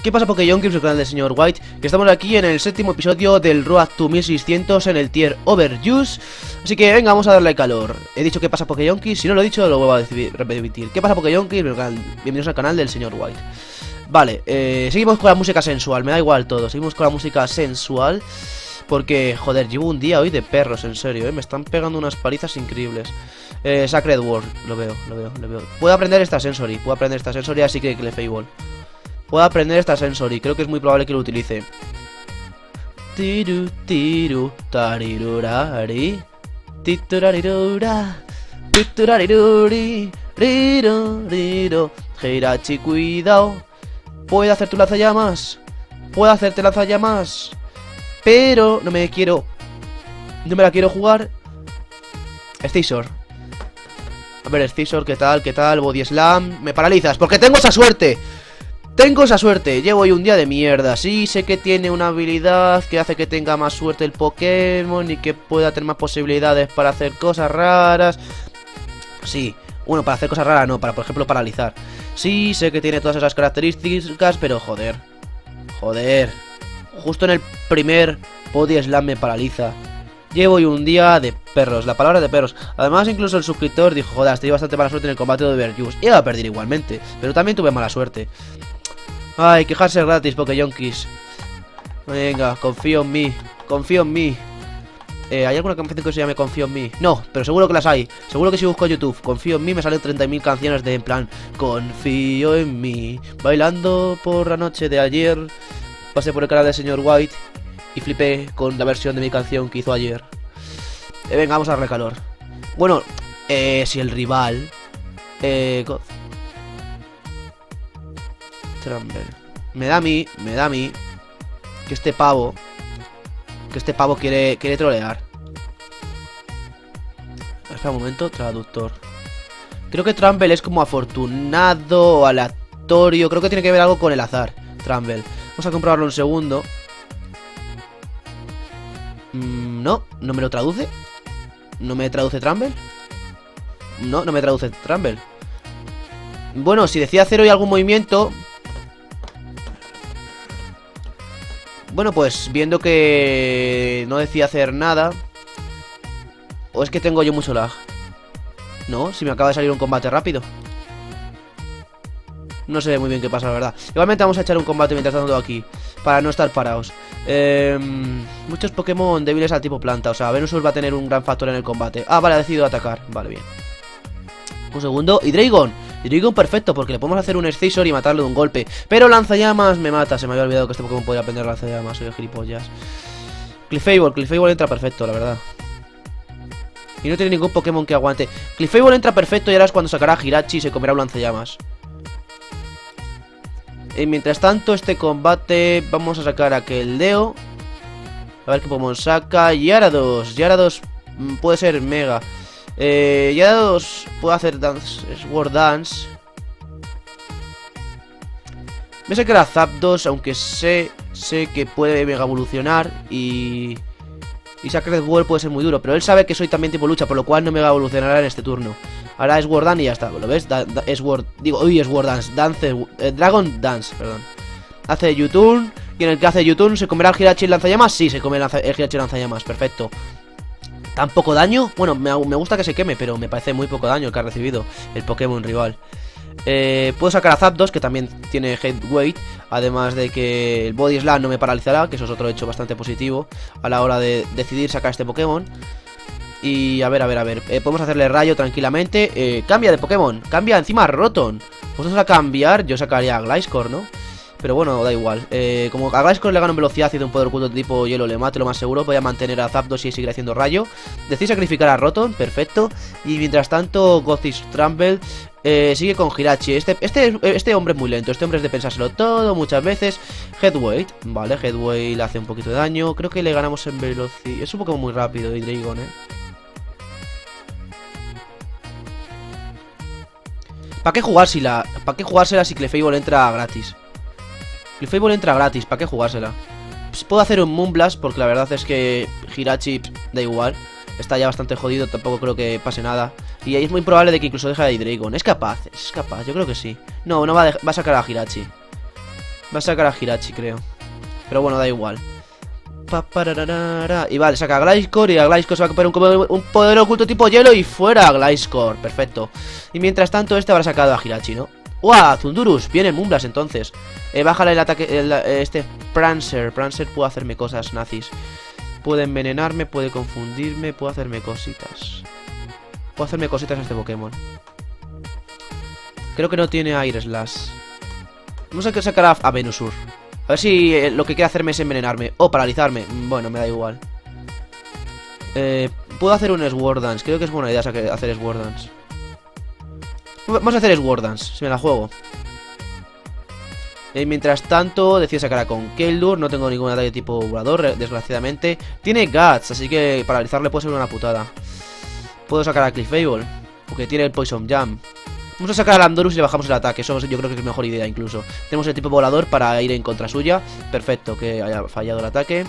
¿Qué pasa, Pokéyonkis, el canal del señor White? Que estamos aquí en el 7º episodio del Road to 1600 en el tier Overuse. Así que venga, vamos a darle calor. He dicho ¿qué pasa, Pokéyonkis? Si no lo he dicho, lo vuelvo a repetir. ¿Qué pasa, Pokéyonkis? Bienvenidos al canal del señor White. Vale, seguimos con la música sensual, me da igual todo. Seguimos con la música sensual. Porque, joder, llevo un día hoy de perros, en serio, me están pegando unas palizas increíbles. Sacred World, lo veo. Puedo aprender esta Sensory, así que Clefable. Puedo aprender esta Sensory, creo que es muy probable que lo utilice. Tiru, tarirurari. Titurarirura. Titurariruri. Riro. Hirachi, cuidado. Puedo hacer tu lanzallamas. Puedo hacerte lanzallamas. Pero no me la quiero jugar. Scizor. A ver, Scizor, ¿qué tal? Body Slam. Me paralizas, porque tengo esa suerte. Llevo hoy un día de mierda. Sí, sé que tiene una habilidad que hace que tenga más suerte el Pokémon y que pueda tener más posibilidades para hacer cosas raras. Sí, bueno, para hacer cosas raras no, para por ejemplo paralizar. Sí, sé que tiene todas esas características, pero joder. Justo en el primer Body Slam me paraliza. Llevo hoy un día de perros, la palabra de perros. Además, incluso el suscriptor dijo, joder, estoy bastante mala suerte en el combate de Overuse. Iba a perder igualmente, pero también tuve mala suerte. Ay, quejarse gratis, Pokéyonkis. Venga, confío en mí. ¿Hay alguna canción que se llame Confío en mí? No, pero seguro que las hay. Seguro que si busco YouTube Confío en mí me salen 30.000 canciones de en plan Confío en mí. Bailando por la noche de ayer. Pasé por el canal del señor White y flipé con la versión de mi canción que hizo ayer. Venga, vamos a darle calor. Bueno, si el rival Trumble. Me da a mí que este pavo quiere trolear. Espera un momento, traductor. Creo que Trumble es como afortunado o aleatorio. Creo que tiene que ver algo con el azar, Trumble. Vamos a comprobarlo un segundo. No me lo traduce. ¿No me traduce Trumble? No me traduce Trumble. Bueno, si decía hacer hoy algún movimiento. Bueno, pues viendo que no decía hacer nada. ¿O es que tengo yo mucho lag? No, si me acaba de salir un combate rápido. No sé muy bien qué pasa, la verdad. Igualmente vamos a echar un combate mientras tanto aquí, para no estar parados. Muchos Pokémon débiles al tipo planta. O sea, Venusaur va a tener un gran factor en el combate. Ah, vale, ha decidido atacar. Vale, bien. Un segundo. Y Dragon perfecto, porque le podemos hacer un Scizor y matarlo de un golpe. Pero lanzallamas me mata. Se me había olvidado que este Pokémon podía aprender lanzallamas. Soy gilipollas. Clefable entra perfecto, la verdad. Y no tiene ningún Pokémon que aguante. Clefable entra perfecto y ahora es cuando sacará a Hirachi y se comerá un lanzallamas. Y mientras tanto, este combate vamos a sacar a Keldeo. A ver qué Pokémon saca. Gyarados puede ser Mega. Gyarados puede hacer Sword Dance. Me sé que era Zapdos, aunque sé que puede Mega evolucionar. Y Sacred World puede ser muy duro, pero él sabe que soy también tipo lucha, por lo cual no Mega evolucionará en este turno. Ahora es Sword Dance y ya está, ¿lo ves? Sword Dance, Dragon Dance, perdón. Hace U-Turn, y en el que hace U-Turn, ¿se comerá el Hirachi lanzallamas? Sí, se come el Hirachi lanzallamas, perfecto. ¿Tan poco daño? Bueno, me gusta que se queme, pero me parece muy poco daño el que ha recibido el Pokémon rival. Puedo sacar a Zapdos, que también tiene Head Weight. Además de que el Body Slam no me paralizará, que eso es otro hecho bastante positivo a la hora de decidir sacar este Pokémon. Y a ver, podemos hacerle rayo tranquilamente. Cambia de Pokémon, cambia encima a Rotom. Vosotros a cambiar, yo sacaría a Gliscor, ¿no? Pero bueno, da igual. Como a Gliscor le gano en velocidad y de un poder oculto de tipo hielo le mate lo más seguro, voy a mantener a Zapdos y seguir haciendo rayo. Decidí sacrificar a Rotom, perfecto. Y mientras tanto, Gothis Trumble sigue con Hirachi. Este hombre es muy lento, este hombre es de pensárselo todo muchas veces. Headweight, vale, Headweight le hace un poquito de daño. Creo que le ganamos en velocidad. Es un Pokémon muy rápido, y Dragon, ¿Para qué jugársela si Clefable entra gratis? Clefable entra gratis, ¿para qué jugársela? Pues puedo hacer un Moonblast, porque la verdad es que Hirachi da igual. Está ya bastante jodido, tampoco creo que pase nada. Y es muy probable de que incluso deje a Hydreigon. Es capaz, yo creo que sí. No va a sacar a Hirachi. Va a sacar a Hirachi, creo. Pero bueno, da igual. Y vale, saca a Gliscor. Y a Gliscor se va a comprar un poder oculto tipo hielo. Y fuera Gliscor, perfecto. Y mientras tanto este habrá sacado a Hirachi, ¿no? ¡Uah! Zundurus, viene Mumblas entonces. Bájale el ataque, este Prancer. Prancer puede hacerme cosas nazis. Puede envenenarme, puede confundirme, puede hacerme cositas. Puedo hacerme cositas a este Pokémon. Creo que no tiene Air Slash. Vamos a sacar a Venusaur. A ver si lo que quiere hacerme es envenenarme o paralizarme. Bueno, me da igual. Puedo hacer un Sword Dance. Creo que es buena idea hacer Sword Dance. Vamos a hacer Sword Dance, si me la juego. Mientras tanto, decido sacar a Conkeldurr. No tengo ningún ataque tipo volador, desgraciadamente. Tiene Guts, así que paralizarle puede ser una putada. Puedo sacar a Clefable, porque tiene el Poison Jam. Vamos a sacar a Landorus y le bajamos el ataque. Eso yo creo que es mejor idea incluso. Tenemos el tipo volador para ir en contra suya. Perfecto, que haya fallado el ataque.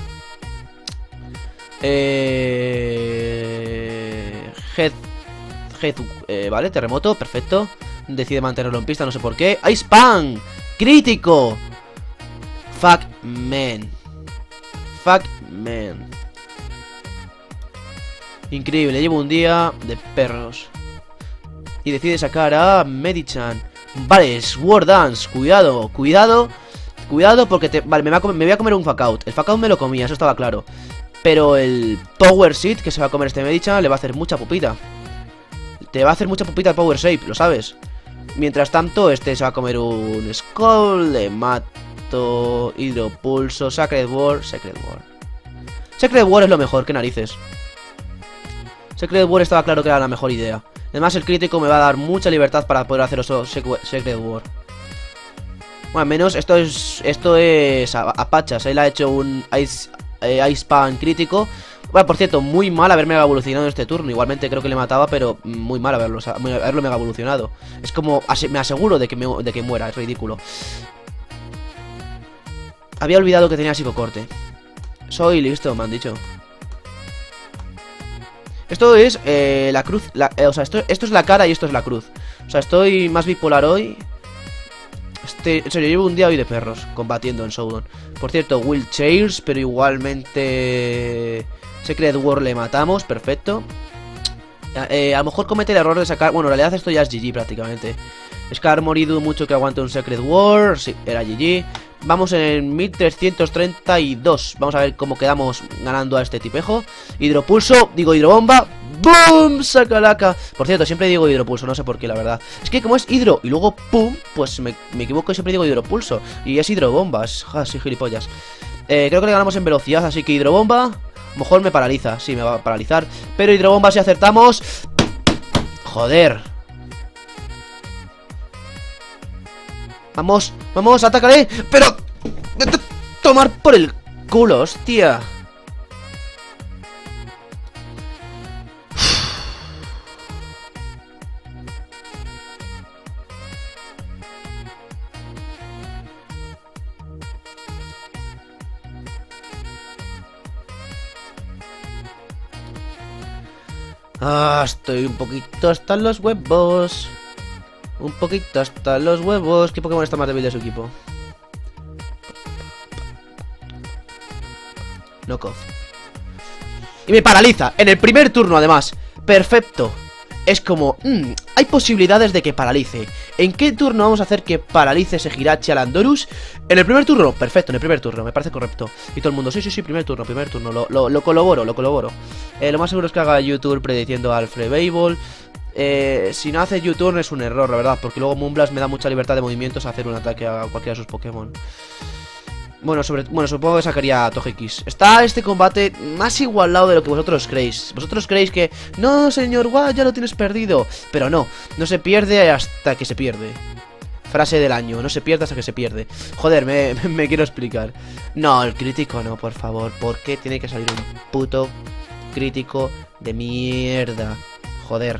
Vale, terremoto, perfecto. Decide mantenerlo en pista, no sé por qué. Ice Pan, crítico. Fuck man. Fuck man. Increíble, llevo un día de perros. Y decide sacar a Medichan. Vale, Sword Dance, cuidado, cuidado. Cuidado porque vale, me voy a comer un Fuck Out. El Fuck Out me lo comía, eso estaba claro. Pero el Power Seed que se va a comer este Medichan le va a hacer mucha pupita. Te va a hacer mucha pupita el Power Shape, lo sabes. Mientras tanto, este se va a comer un Skull. Le mato. Hidropulso, Sacred Word. Sacred Word es lo mejor, qué narices. Sacred Word estaba claro que era la mejor idea. Además el crítico me va a dar mucha libertad para poder hacer eso Sacred Word. Bueno, al menos esto es a pachas. Él ha hecho un Ice Pan crítico. Bueno, por cierto, muy mal haberme evolucionado en este turno. Igualmente creo que le mataba, pero muy mal haberlo mega evolucionado. Es como, me aseguro de que muera, es ridículo. Había olvidado que tenía psicocorte. Soy listo, me han dicho. Esto es la cruz, o sea, esto es la cara y esto es la cruz. O sea, estoy más bipolar hoy. En serio, llevo un día hoy de perros combatiendo en Showdown. Por cierto, Will Chairs, pero igualmente Sacred Word le matamos, perfecto. A lo mejor comete el error de sacar... Bueno, en realidad esto ya es GG prácticamente. Scar morido mucho que aguante un Sacred Word. Sí, era GG. Vamos en 1332. Vamos a ver cómo quedamos ganando a este tipejo. Hidropulso, digo hidrobomba. ¡Boom! ¡Sacalaca! Por cierto, siempre digo hidropulso, no sé por qué, la verdad. Es que como es hidro y luego pum, pues me equivoco y siempre digo hidropulso. Y es hidrobomba, sí, gilipollas. Creo que le ganamos en velocidad, así que hidrobomba. A lo mejor me paraliza, sí, me va a paralizar. Pero hidrobomba si acertamos. Joder. Vamos, vamos, atacaré. Pero tomar por el culo, hostia. Estoy un poquito hasta los huevos. Un poquito hasta los huevos. ¿Qué Pokémon está más débil de su equipo? Knockoff. Y me paraliza, en el primer turno además. Perfecto. Es como, hay posibilidades de que paralice. ¿En qué turno vamos a hacer que paralice ese Hirachi a Landorus? En el primer turno, perfecto, en el primer turno, me parece correcto. Y todo el mundo, sí, primer turno, lo colaboro. Lo más seguro es que haga YouTube prediciendo a Alfred Si no hace YouTube es un error, la verdad, porque luego Mumblas me da mucha libertad de movimientos a hacer un ataque a cualquiera de sus Pokémon. Bueno, supongo que sacaría a Togekiss. Está este combate más igualado de lo que vosotros creéis. Vosotros creéis que, no, señor, guau, ya lo tienes perdido. Pero no se pierde hasta que se pierde. Frase del año, no se pierde hasta que se pierde. Joder, me quiero explicar. No, el crítico no, por favor. ¿Por qué tiene que salir un puto crítico de mierda? Joder.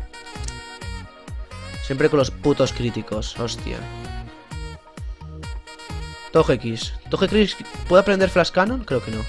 Siempre con los putos críticos, hostia. Togekiss. ¿Togekiss puede aprender Flash Cannon? Creo que no.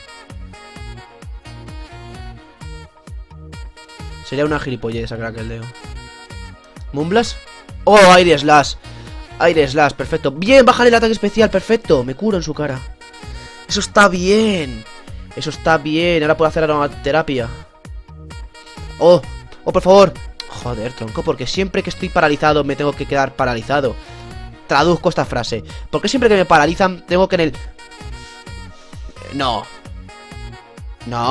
Sería una gilipollez sacar aquel Leo. ¿Mumblas? ¡Oh, Air Slash! Aire slash, perfecto. Bien, bájale el ataque especial, perfecto. Me curo en su cara. Eso está bien. Eso está bien. Ahora puedo hacer aromaterapia. Oh, por favor. Joder, tronco, porque siempre que estoy paralizado me tengo que quedar paralizado. Traduzco esta frase. Porque siempre que me paralizan tengo que en el... No. No.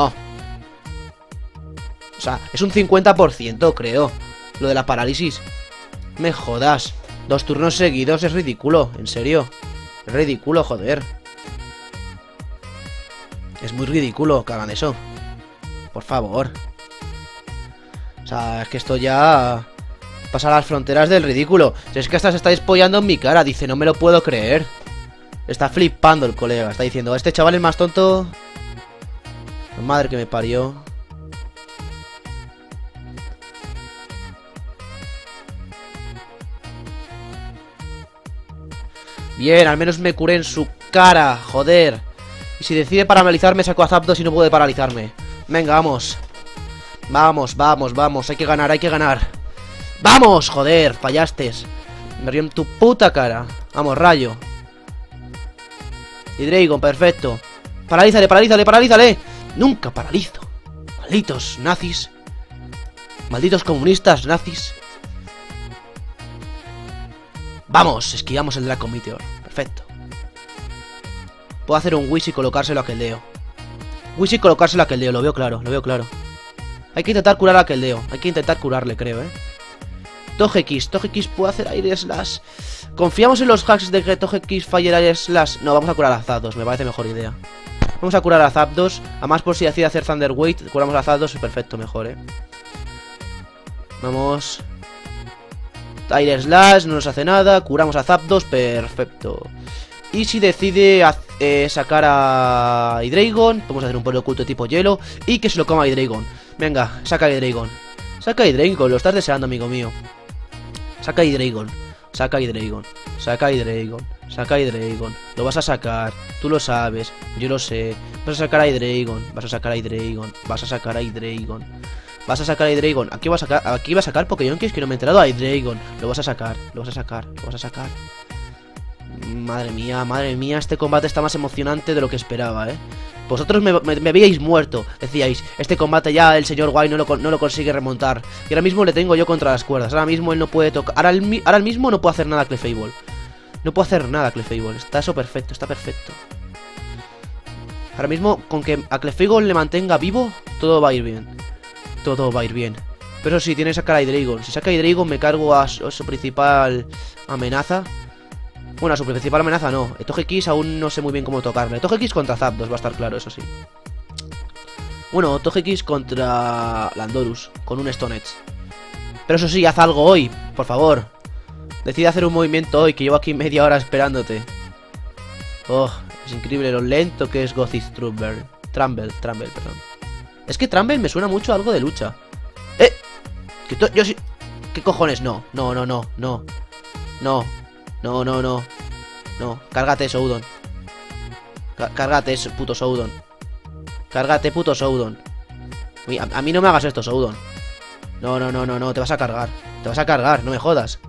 O sea, es un 50%, creo. Lo de la parálisis. Me jodas. 2 turnos seguidos es ridículo. En serio. Es ridículo, joder. Es muy ridículo que hagan eso. Por favor. O sea, es que esto ya pasa a las fronteras del ridículo. Si es que hasta se está despollando en mi cara. Dice, no me lo puedo creer. Está flipando el colega. Está diciendo, este chaval es más tonto. Madre que me parió. Bien, al menos me curé en su cara. Joder. Y si decide paralizarme, saco a Zapdos y no puede paralizarme. Venga, vamos. Vamos, vamos, vamos. Hay que ganar, hay que ganar. ¡Vamos! Joder, fallaste. Me río en tu puta cara. Vamos, rayo. Y Dragon, perfecto. Paralízale, paralízale, paralízale. Nunca paralizo. Malditos nazis. Malditos comunistas nazis. Vamos, esquivamos el Draco Meteor. Perfecto. Puedo hacer un Wish y colocárselo a Keldeo. Wish y colocárselo a Keldeo, lo veo claro, lo veo claro. Hay que intentar curar a Keldeo. Hay que intentar curarle, creo, Togekiss, Togekiss puede hacer aire slash. ¿Confiamos en los hacks de que Togekiss falle el aire slash? No, vamos a curar a Zapdos, me parece mejor idea. Vamos a curar a Zapdos. Además, por si decide hacer Thunder Wave, curamos a Zapdos y perfecto, mejor, Vamos. Aire slash, no nos hace nada. Curamos a Zapdos, perfecto. Y si decide sacar a Hydreigon, podemos hacer un pueblo oculto tipo hielo y que se lo coma a Hydreigon. Venga, saca a Hydreigon. Saca a Hydreigon, lo estás deseando, amigo mío. Saca a Hydreigon. Saca a Hydreigon. Saca a Hydreigon. Saca a Hydreigon. Lo vas a sacar. Tú lo sabes. Yo lo sé. Vas a sacar a Hydreigon. Vas a sacar a Hydreigon. Vas a sacar a Hydreigon. Vas a sacar a Hydreigon. Aquí va a sacar Pokémon, que es que no me he enterado. A Hydreigon. Lo vas a sacar. Lo vas a sacar. Lo vas a sacar. Madre mía, este combate está más emocionante de lo que esperaba, Vosotros me habíais muerto. Decíais, este combate ya el señor White no lo consigue remontar. Y ahora mismo le tengo yo contra las cuerdas. Ahora mismo él no puede tocar. Ahora mismo no puedo hacer nada a Clefable. No puedo hacer nada a Clefable. Está eso perfecto, está perfecto. Ahora mismo, con que a Clefable le mantenga vivo, todo va a ir bien. Todo va a ir bien. Pero sí, tiene que sacar a Hydreigon. Si saca a Hydreigon me cargo a su principal amenaza. Bueno, a su principal amenaza no. Togekiss aún no sé muy bien cómo tocarle. Togekiss contra Zapdos va a estar claro, eso sí. Bueno, Togekiss contra Landorus con un Stone Edge. Pero eso sí, haz algo hoy, por favor. Decide hacer un movimiento hoy, que llevo aquí media hora esperándote. Oh, es increíble lo lento que es Gothis Trumble, perdón. Es que Trumble me suena mucho a algo de lucha. Yo sí... ¿Qué cojones? No. No, cárgate eso, Udon. Cárgate eso, puto Soudon. Cárgate, puto Soudon. Uy, a mí no me hagas esto, Soudon. No, te vas a cargar. Te vas a cargar, no me jodas.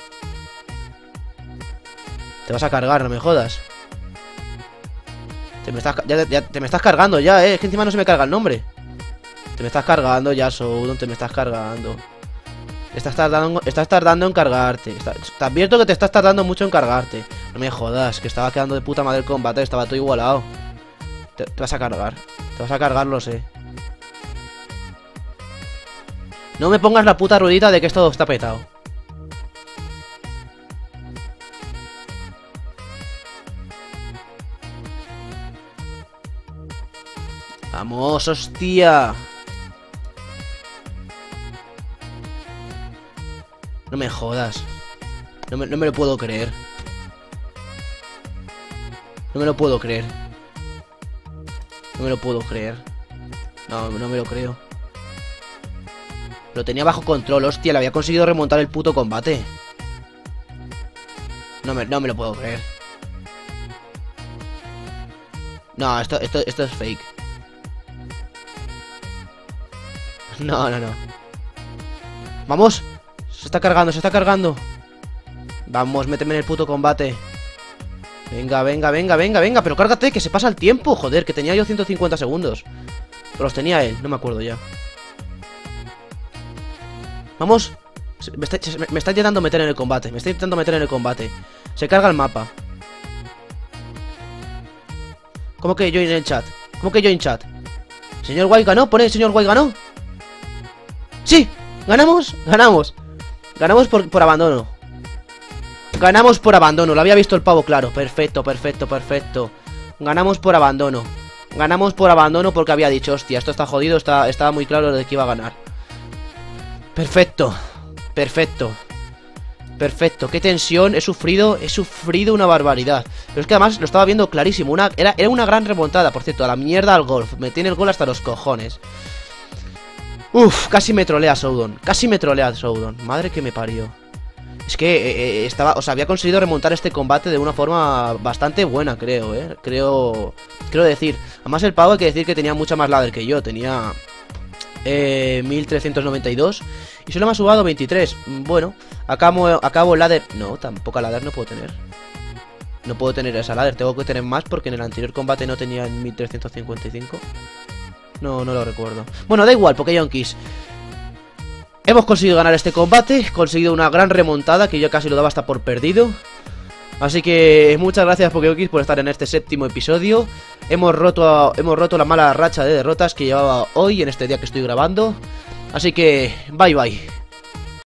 Te vas a cargar, no me jodas. Te me estás cargando ya, Es que encima no se me carga el nombre. Te me estás cargando ya, Soudon, te me estás cargando. Estás tardando en cargarte. Te advierto que te estás tardando mucho en cargarte. No me jodas, que estaba quedando de puta madre el combate. Estaba todo igualado. Te vas a cargar. Te vas a cargar, lo sé. No me pongas la puta ruedita de que esto está petado. Vamos, hostia. No me jodas. No me lo puedo creer. No me lo puedo creer. No me lo puedo creer. No me lo creo. Lo tenía bajo control, hostia. Le había conseguido remontar el puto combate. No me lo puedo creer. No, esto es fake. No. Vamos. Se está cargando, se está cargando. Vamos, méteme en el puto combate. Venga, venga, venga, venga, venga. Pero cárgate, que se pasa el tiempo. Joder, que tenía yo 150 segundos. Pero los tenía él, no me acuerdo ya. Vamos. Me está intentando meter en el combate. Me está intentando meter en el combate. Se carga el mapa. ¿Cómo que join en chat? ¿Cómo que join chat? ¿Señor White ganó? ¿Pone el señor White ganó? ¡Sí! ¡Ganamos! ¡Ganamos! Ganamos por abandono. Ganamos por abandono. Lo había visto el pavo claro. Perfecto, perfecto, perfecto. Ganamos por abandono. Ganamos por abandono porque había dicho, hostia, esto está jodido. Estaba muy claro de que iba a ganar. Perfecto. Perfecto. Perfecto, qué tensión, he sufrido una barbaridad. Pero es que además lo estaba viendo clarísimo. Era una gran remontada, por cierto. A la mierda al golf, me tiene el gol hasta los cojones. Uf, casi me trolea Soudon. Casi me trolea Soudon, madre que me parió. Es que había conseguido remontar este combate de una forma bastante buena, creo, Quiero decir, además el pavo hay que decir que tenía mucha más ladder que yo. Tenía 1392 y solo me ha subado 23. Bueno, acabo el ladder. No, tampoco ladder no puedo tener. No puedo tener esa ladder, tengo que tener más porque en el anterior combate no tenía en 1355. No lo recuerdo. Bueno, da igual, Pokéyonkis. Hemos conseguido ganar este combate, conseguido una gran remontada que yo casi lo daba hasta por perdido. Así que muchas gracias Pokéyonkis por estar en este séptimo episodio. Hemos roto la mala racha de derrotas que llevaba hoy en este día que estoy grabando. Así que bye bye.